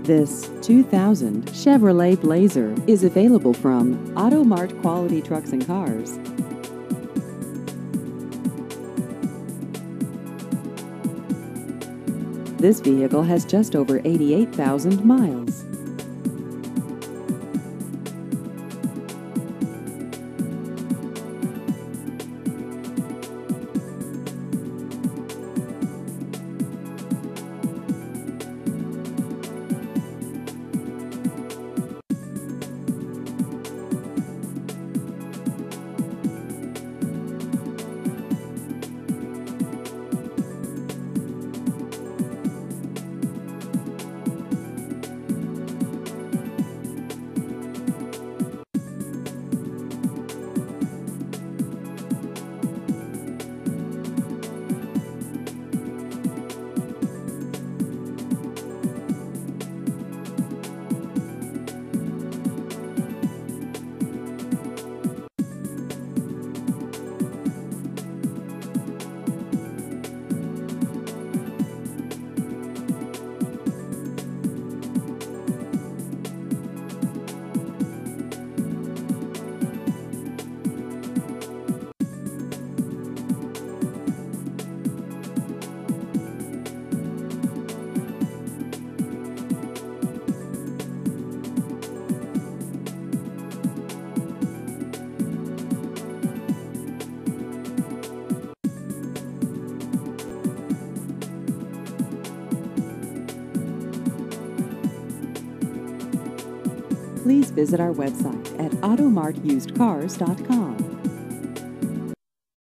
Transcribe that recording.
This 2000 Chevrolet Blazer is available from Auto Mart Quality Trucks and Cars. This vehicle has just over 88,000 miles. Please visit our website at automartusedcars.com.